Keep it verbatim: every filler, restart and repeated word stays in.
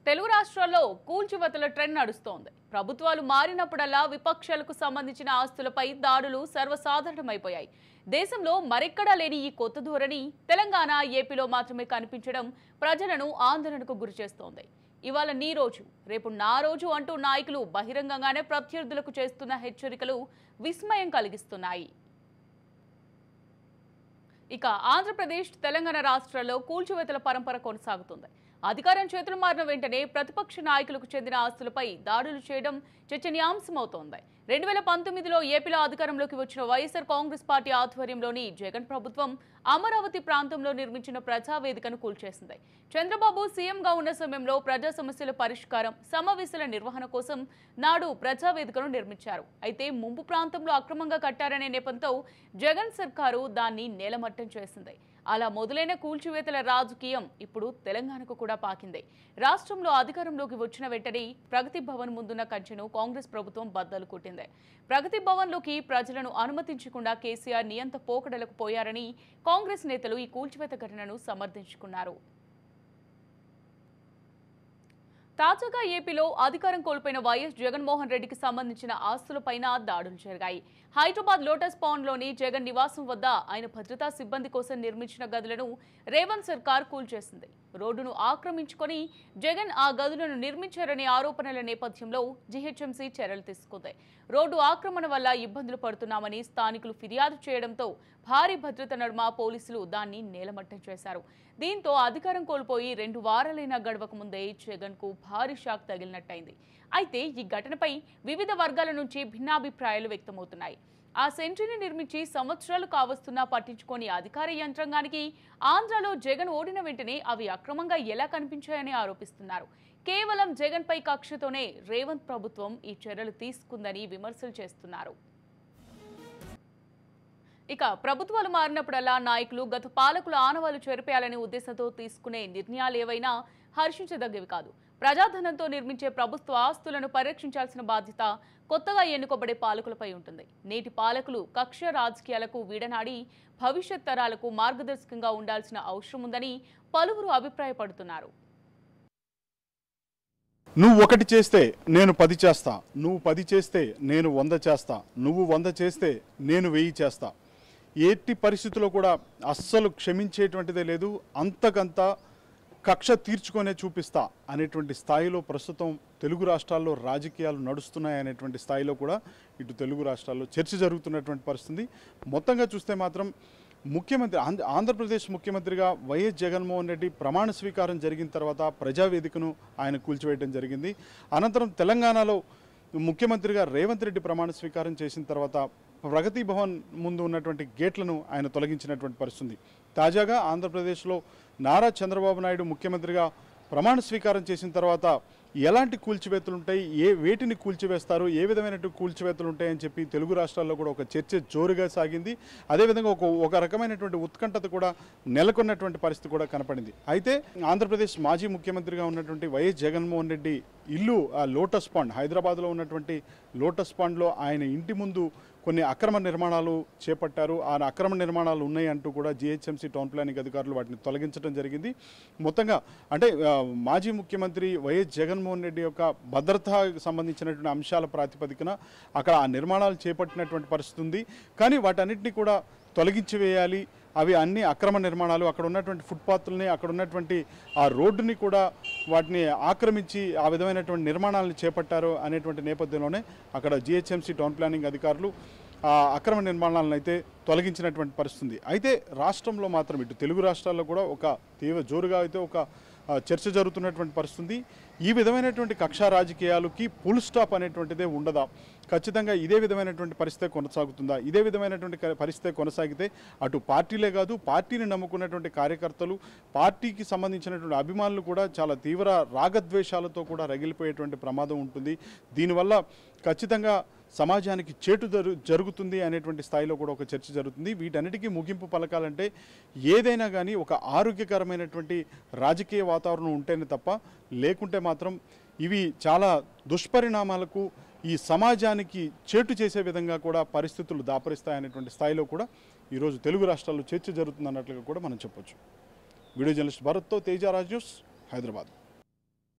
తెలుగు రాష్ట్రాల్లో కూల్చివేతల ట్రెండ్ నడుస్తోంది. ప్రభుత్వాలు మారినప్పుడల్లా విపక్షాలకు సంబంధించిన ఆస్తులపై దాడులు సర్వసాధారణమైపోయాయి. దేశంలో మరెక్కడా లేని ఈ కొత్త ధోరణి తెలంగాణ, ఏపీలో మాత్రమే కనిపించడం ప్రజలను ఆందోళనకు గురిచేస్తోంది. ఇవాళ నీ రోజు, రేపు నా రోజు అంటూ నాయకులు బహిరంగంగానే ప్రత్యర్థులకు చేస్తున్న హెచ్చరికలు విస్మయం కలిగిస్తున్నాయి. ఇక ఆంధ్రప్రదేశ్, తెలంగాణ రాష్ట్రాల్లో కూల్చివేతల పరంపర కొనసాగుతుంది. అధికారం చేతులు మారిన వెంటనే ప్రతిపక్ష నాయకులకు చెందిన ఆస్తులపై దాడులు చేయడం చర్చనీయాంశమవుతోంది. రెండు వేల పంతొమ్మిదిలో ఏపీలో అధికారంలోకి వచ్చిన వైఎస్ఆర్ కాంగ్రెస్ పార్టీ ఆధ్వర్యంలోని జగన్ ప్రభుత్వం అమరావతి ప్రాంతంలో నిర్మించిన ప్రజావేదికను కూల్చేసింది. చంద్రబాబు సీఎంగా ఉన్న సమయంలో ప్రజా సమస్యల పరిష్కారం, సమావేశాల నిర్వహణ కోసం నాడు ప్రజావేదికను నిర్మించారు. అయితే ముంపు ప్రాంతంలో అక్రమంగా కట్టారనే నెపంతో జగన్ సర్కారు దాన్ని నేలమట్టం చేసింది. అలా మొదలైన కూల్చివేతల రాజకీయం ఇప్పుడు తెలంగాణకు కూడా పాకింది. రాష్ట్రంలో అధికారంలోకి వచ్చిన వెంటనే ప్రగతి భవన్ ముందున్న కంచెను కాంగ్రెస్ ప్రభుత్వం బద్దలు కొట్టింది. ప్రగతి భవన్లోకి ప్రజలను అనుమతించకుండా కేసీఆర్ నియంత పోకడలకు పోయారని కాంగ్రెస్ నేతలు ఈ కూల్చివేత ఘటనను సమర్థించుకున్నారు. తాజాగా ఏపీలో అధికారం కోల్పోయిన వైఎస్ జగన్మోహన్ రెడ్డికి సంబంధించిన ఆస్తులపైన దాడులు జరిగాయి. హైదరాబాద్ లోటస్ పాండ్ లోని జగన్ నివాసం వద్ద ఆయన భద్రతా సిబ్బంది కోసం నిర్మించిన గదులను రేవంత్ సర్కార్ కూల్చేసింది. రోడ్డును ఆక్రమించుకొని జగన్ ఆ గదులను నిర్మించారనే ఆరోపణల నేపథ్యంలో జీహెచ్ఎంసీ చర్యలు తీసుకుంది. రోడ్డు ఆక్రమణ వల్ల ఇబ్బందులు పడుతున్నామని స్థానికులు ఫిర్యాదు చేయడంతో భారీ భద్రత నడుమ పోలీసులు దాన్ని నేలమట్టం చేశారు. దీంతో అధికారం కోల్పోయి రెండు వారాలైన గడవక ముందే జగన్ కు భారీ షాక్ తగిలినట్టయింది. అయితే ఈ ఘటనపై వివిధ వర్గాల నుంచి భిన్నాభిప్రాయాలు వ్యక్తమవుతున్నాయి. ఆ సెంటరీని నిర్మించి సంవత్సరాలు కావస్తున్నా పట్టించుకొని అధికార యంత్రాంగానికి ఆంధ్రలో జగన్ ఓడిన వెంటనే అవి అక్రమంగా ఎలా కనిపించాయని ఆరోపిస్తున్నారు. కేవలం జగన్ పై కక్షతోనే రేవంత్ ప్రభుత్వం ఈ చర్యలు తీసుకుందని విమర్శలు చేస్తున్నారు. ఇక ప్రభుత్వాలు మారినప్పుడల్లా నాయకులు గత పాలకుల ఆనవాళ్లు చెరిపేయాలనే ఉద్దేశంతో తీసుకునే నిర్ణయాలు ఏవైనా హర్షించదగ్గవి కాదు. ప్రజాధనంతో నిర్మించే ప్రభుత్వ ఆస్తులను పరిరక్షించాల్సిన బాధ్యత కొత్తగా ఎన్నుకోబడే పాలకులపై ఉంటుంది. నేటి పాలకులు కక్ష రాజకీయాలకు వీడనాడి భవిష్యత్ తరాలకు మార్గదర్శకంగా ఉండాల్సిన అవసరం ఉందని పలువురు అభిప్రాయపడుతున్నారు. నువ్వు ఒకటి చేస్తే నేను పది చేస్తా, నువ్వు పది చేస్తే నేను వంద చేస్తా, నువ్వు వంద చేస్తే నేను వెయ్యి చేస్తా. ఎట్టి పరిస్థితుల్లో కూడా అస్సలు క్షమించేటువంటిదే లేదు. అంతకంతా కక్ష తీర్చుకొనే చూపిస్తా అనేటువంటి స్థాయిలో ప్రస్తుతం తెలుగు రాష్ట్రాల్లో రాజకీయాలు నడుస్తున్నాయి అనేటువంటి స్థాయిలో కూడా ఇటు తెలుగు రాష్ట్రాల్లో చర్చ జరుగుతున్నటువంటి పరిస్థితి. మొత్తంగా చూస్తే మాత్రం ముఖ్యమంత్రి ఆంధ్రప్రదేశ్ ముఖ్యమంత్రిగా వైఎస్ జగన్మోహన్ రెడ్డి ప్రమాణ స్వీకారం జరిగిన తర్వాత ప్రజావేదికను ఆయన కూల్చివేయడం జరిగింది. అనంతరం తెలంగాణలో ముఖ్యమంత్రిగా రేవంత్ రెడ్డి ప్రమాణ స్వీకారం చేసిన తర్వాత ప్రగతి భవన్ ముందు ఉన్నటువంటి గేట్లను ఆయన తొలగించినటువంటి పరిస్థితి. తాజాగా ఆంధ్రప్రదేశ్లో నారా చంద్రబాబు నాయుడు ముఖ్యమంత్రిగా ప్రమాణ స్వీకారం చేసిన తర్వాత ఎలాంటి కూల్చివేతలు ఉంటాయి, ఏ వేటిని కూల్చివేస్తారు, ఏ విధమైనటువంటి కూల్చివేతలు ఉంటాయని చెప్పి తెలుగు రాష్ట్రాల్లో కూడా ఒక చర్చ జోరుగా సాగింది. అదేవిధంగా ఒక ఒక రకమైనటువంటి ఉత్కంఠత కూడా నెలకొన్నటువంటి పరిస్థితి కూడా కనపడింది. అయితే ఆంధ్రప్రదేశ్ మాజీ ముఖ్యమంత్రిగా ఉన్నటువంటి వైఎస్ జగన్మోహన్ రెడ్డి ఇల్లు ఆ లోటస్ పాండ్, హైదరాబాద్లో ఉన్నటువంటి లోటస్ పాండ్లో ఆయన ఇంటి ముందు కొన్ని అక్రమ నిర్మాణాలు చేపట్టారు. ఆ అక్రమ నిర్మాణాలు ఉన్నాయి అంటూ కూడా జీహెచ్ఎంసీ టౌన్ ప్లానింగ్ అధికారులు వాటిని తొలగించడం జరిగింది. మొత్తంగా అంటే మాజీ ముఖ్యమంత్రి వైఎస్ జగన్మోహన్ రెడ్డి యొక్క భద్రతకు సంబంధించినటువంటి అంశాల ప్రాతిపదికన అక్కడ ఆ నిర్మాణాలు చేపట్టినటువంటి పరిస్థితి ఉంది. కానీ వాటన్నిటిని కూడా తొలగించి వేయాలి. అవి అన్ని అక్రమ నిర్మాణాలు, అక్కడ ఉన్నటువంటి ఫుట్పాత్లని, అక్కడ ఉన్నటువంటి ఆ రోడ్డుని కూడా వాటిని ఆక్రమించి ఆ విధమైనటువంటి నిర్మాణాలను చేపట్టారు అనేటువంటి నేపథ్యంలోనే అక్కడ జీహెచ్ఎంసీ టౌన్ ప్లానింగ్ అధికారులు ఆ అక్రమ నిర్మాణాలను అయితే తొలగించినటువంటి పరిస్థితి. అయితే రాష్ట్రంలో మాత్రం ఇటు తెలుగు రాష్ట్రాల్లో కూడా ఒక తీవ్ర జోరుగా అయితే ఒక చర్చ జరుగుతున్నటువంటి పరిస్థితి. ఈ విధమైనటువంటి కక్షా రాజకీయాలకి ఫుల్ స్టాప్ అనేటువంటిదే ఉండదా? ఖచ్చితంగా ఇదే విధమైనటువంటి పరిస్థితి కొనసాగుతుందా? ఇదే విధమైనటువంటి పరిస్థితి కొనసాగితే అటు పార్టీలే కాదు, పార్టీని నమ్ముకున్నటువంటి కార్యకర్తలు, పార్టీకి సంబంధించినటువంటి అభిమానులు కూడా చాలా తీవ్ర రాగద్వేషాలతో కూడా రగిలిపోయేటువంటి ప్రమాదం ఉంటుంది. దీనివల్ల ఖచ్చితంగా సమాజానికి చేటు జరుగుతుంది అనేటువంటి స్థాయిలో కూడా ఒక చర్చ జరుగుతుంది. వీటన్నిటికీ ముగింపు పలకాలంటే ఏదైనా కానీ ఒక ఆరోగ్యకరమైనటువంటి రాజకీయ వాతావరణం ఉంటేనే తప్ప, లేకుంటే మాత్రం ఇవి చాలా దుష్పరిణామాలకు, ఈ సమాజానికి చేటు చేసే విధంగా కూడా పరిస్థితులు దాపరిస్తాయనేటువంటి స్థాయిలో కూడా ఈరోజు తెలుగు రాష్ట్రాల్లో చర్చ జరుగుతుంది అన్నట్లుగా కూడా మనం చెప్పొచ్చు. వీడియో జర్నలిస్ట్ భరత్తో తేజ రాజ్ న్యూస్, హైదరాబాద్.